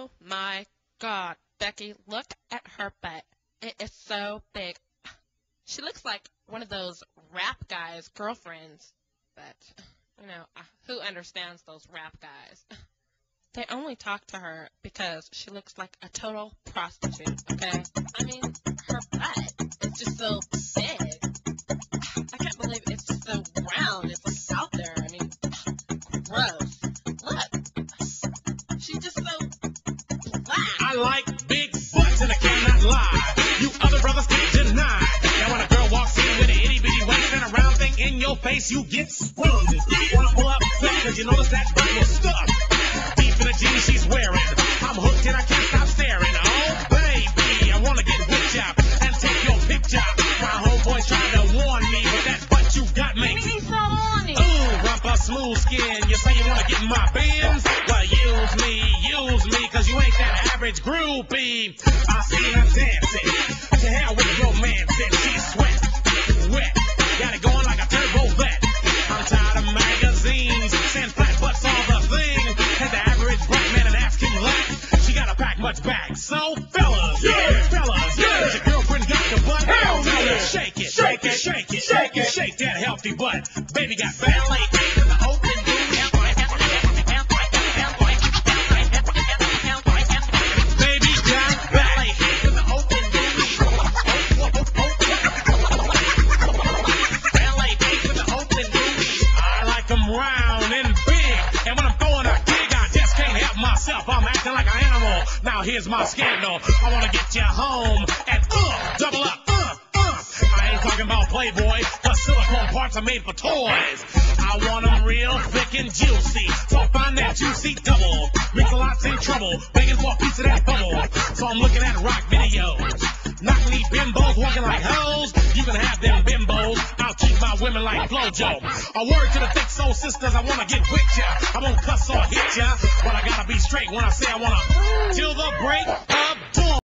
Oh my God, Becky, look at her butt. It is so big. She looks like one of those rap guys' girlfriends. But, who understands those rap guys? They only talk to her because she looks like a total prostitute, okay? I mean, her butt is just so big. I can't believe it's just so round. It's like out there. I mean, gross. Look. She's just so black. I like big butts and I cannot lie. You other brothers can't deny. Now when a girl walks in with an itty bitty waist and a round thing in your face, you get squeezed. Wanna pull up quick cause you notice that butt is stuck deep in the jeans she's wearing. I'm hooked and I can't stop staring. Oh baby, I wanna get with ya and take your picture. My homeboys trying to warn me, but that butt you got makes me so horny. Ooh, rumpa smooth skin. You say you wanna get in my Benz? Well, use me, cause you ain't that average groupie. I see her dancing. To hell with your man, said she's wet. Got it going like a turbo vet. I'm tired of magazines saying flat butts all the thing. Had the average black man and ask him that. She gotta pack much back. So fellas, does your girlfriend got the butt? Hell yeah. Shake it, shake that healthy butt. Baby got ballet feet in the open round and big, and when I'm throwing a gig, I just can't help myself. I'm acting like an animal. Now here's my scandal. I wanna get you home and double up. I ain't talking about Playboy, but silicone parts are made for toys. I want them real thick and juicy, so find that juicy double. Mix-a-lot's in trouble, begging for a piece of that bubble. So I'm looking at rock videos. Knock me bimbos walking like hoes. You can have them bimbos. I'll keep my women like Flojo. A word to the thick soul sisters, I wanna get with ya. I won't cuss or hit ya, but I gotta be straight when I say I wanna till the break.